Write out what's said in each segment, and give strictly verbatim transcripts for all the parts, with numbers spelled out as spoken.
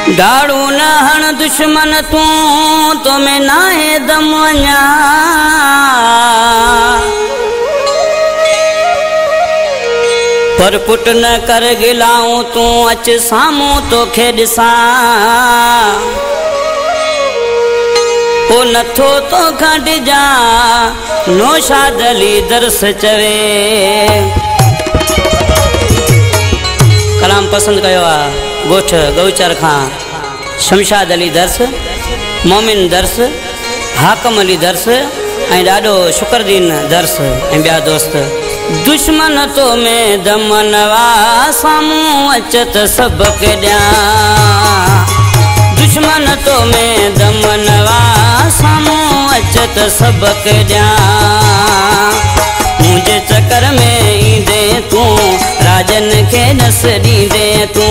डाड़ू न हण दुश्मन तू तो मैं नाहे दम वञा पर पुट न कर गिलाऊं तू अच सामूं तोखे ॾिसां ओ नथो तो खंड जा नौशाद अली दर्स चवे कलाम पसंद कयो आ गोठ गौचर खां शमशाद अली दर्स मोमिन दर्स हाकम अली दर्स ऐं ॾाढो शुक्रदीन दर्स ऐं ॿिया दोस्त दुश्मन तो में दमनवा सामूं अचत सबक ॾियां दुश्मन तो में दमनवा सामूं अचत सबक ॾियां मुझे चक्कर में ईंदे तू राजन के नस ॾींदे तू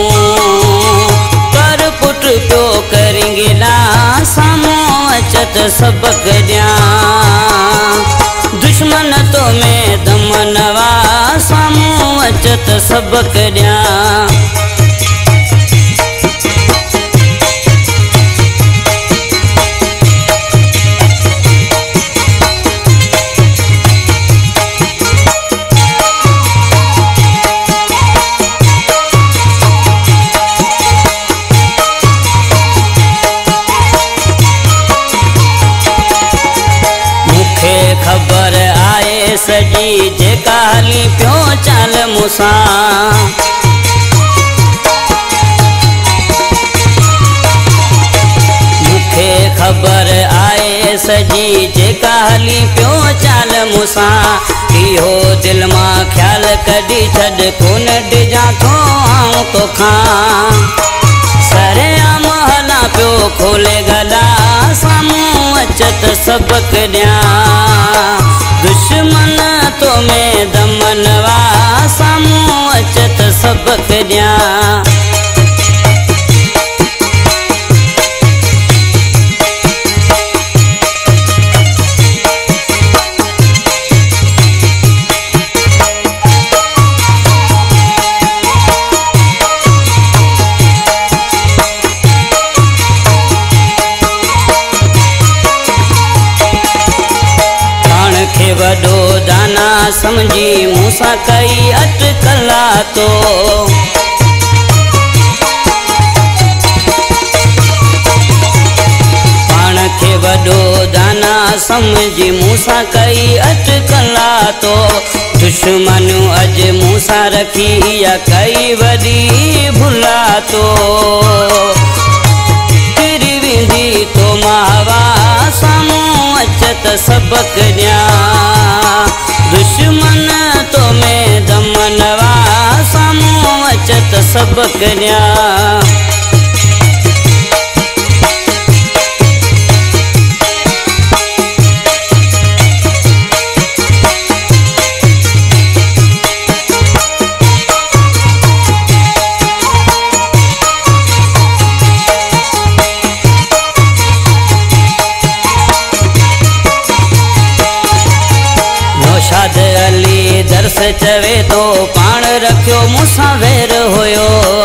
पर पुट पियो करेंगेला सामूं अचत सबक ॾियां दुश्मन तो में दमनवा सामूं अचत सबक ॾियां खबर आए सजी जेका हली पियो चाल मूंसां मूंखे खबर आए सजी जेका हली पियो चाल मूंसां इहो दिल मां ख्याल कढी छॾ कोन ॾिजां थो आऊं तोखां सरेआम हलां पियो खोले गला सामूं अचत सबक ॾियां दुश्मन तो में दमनवा सामूं अचत सबक ॾियां वडो दाना समझी मूंसां कई अटकला तो पाण खे वडो दाना समझी मूंसां कई अटकला तो दुश्मन अज मूंसां रखी या कई वॾी भुला तो किरी वेंदी तो मावा सामूं अचत सबक ॾियां दुश्मन तो में दमनवा सामूं अचत सबक ॾियां नौशाद अली दर्स चवे तो पाण रखियो मूंसां वेर हुयो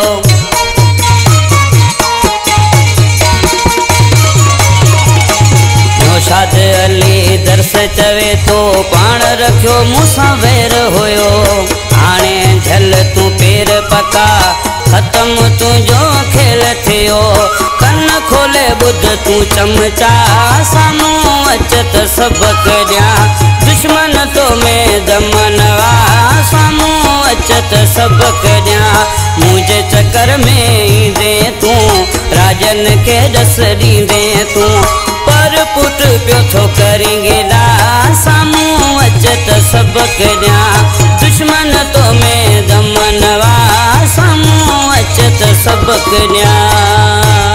नौशाद अली दर्स चवे तो पाण रखियो मूंसां वेर हुयो हाणे झल तूं पेर पका ख़त्म तुंहिंजो खेल थियो कन खोले ॿुध तूं चमचा सामूं अचत सबक ॾियां दुश्मन तो में दमनवा सामूं अचत सबक ॾियां मुंहिंजे चक्कर में ईंदे तूं राजन के ॾस ॾींदे तूं पर पुट पियो थो करेंगेला सामूं अचत सबक ॾियां दुश्मन तो में दमनवा सामूं अचत सबक ॾियां